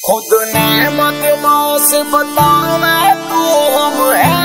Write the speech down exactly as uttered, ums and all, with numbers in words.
खुद ने मत मास बतावे तू हम है